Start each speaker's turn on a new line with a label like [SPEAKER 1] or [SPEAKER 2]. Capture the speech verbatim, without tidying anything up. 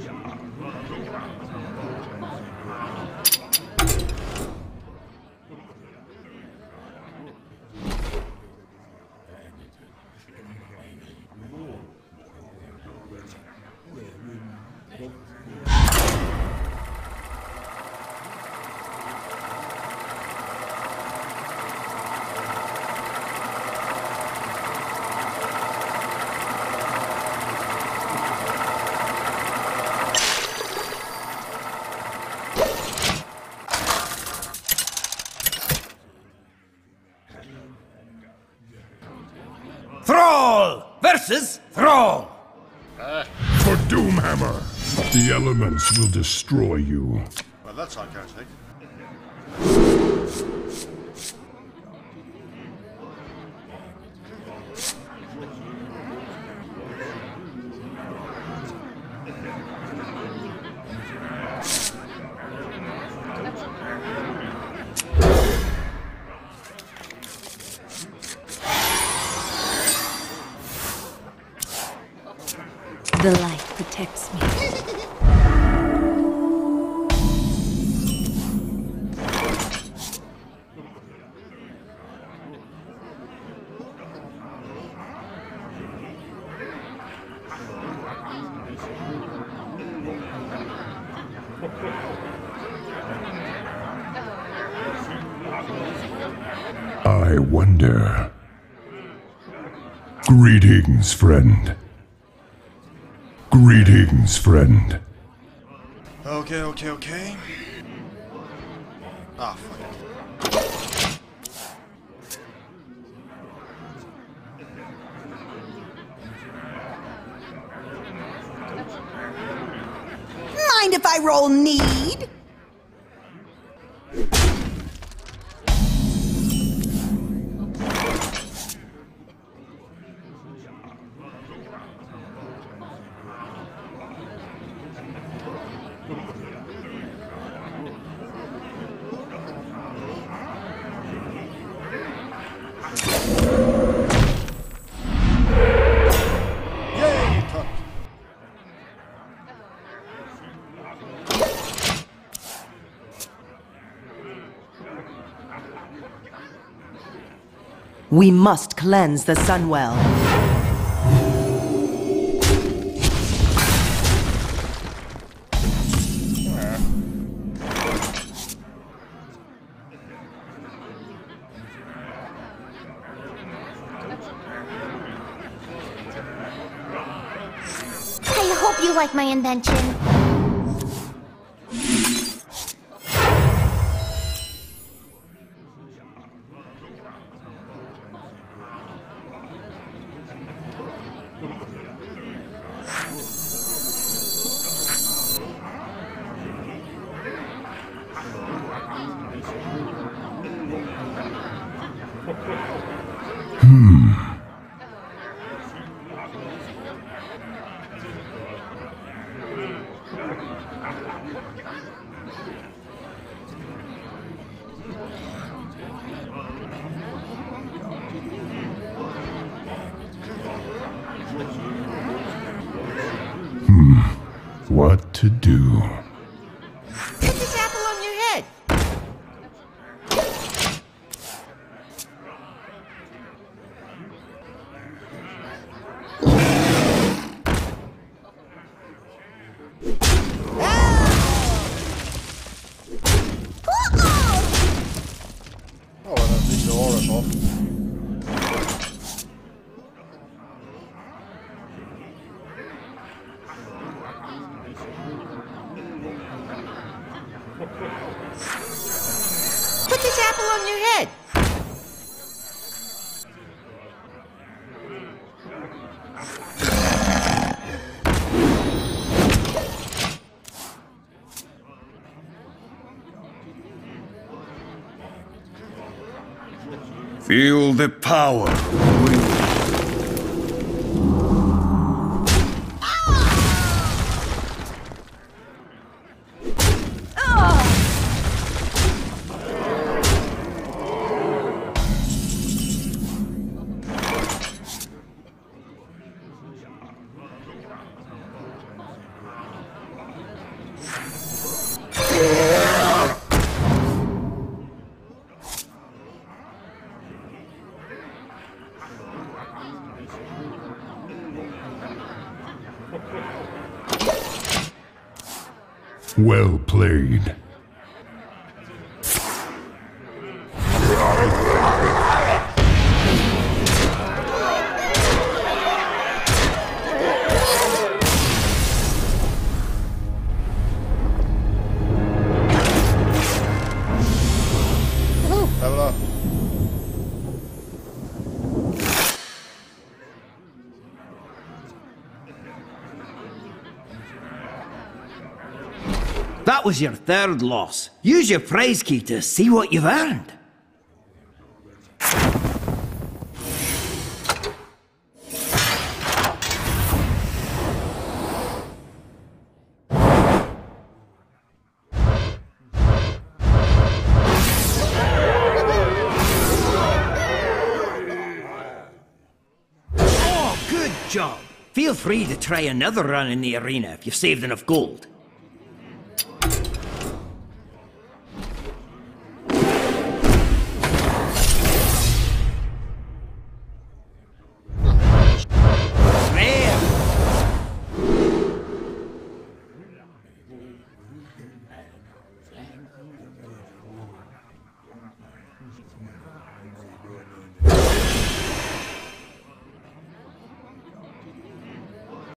[SPEAKER 1] Thrall versus Thrall.
[SPEAKER 2] For Doomhammer, the elements will destroy you.
[SPEAKER 3] Well, that's sarcastic.
[SPEAKER 4] The light protects me.
[SPEAKER 2] I wonder. Greetings, friend. Greetings, friend.
[SPEAKER 3] Okay, okay, okay. Ah, fuck it.
[SPEAKER 5] Mind if I roll need?
[SPEAKER 6] We must cleanse the Sunwell.
[SPEAKER 7] I hope you like my invention.
[SPEAKER 2] Hmm. Hmm. What to do?
[SPEAKER 5] Put this apple on your head.
[SPEAKER 3] Oh, well, at least the aura's off.
[SPEAKER 5] Put this apple on your head.
[SPEAKER 1] Feel the power.
[SPEAKER 2] Well played.
[SPEAKER 3] Level up.
[SPEAKER 1] That was your third loss. Use your prize key to see what you've earned. Oh, good job. Feel free to try another run in the arena if you've saved enough gold.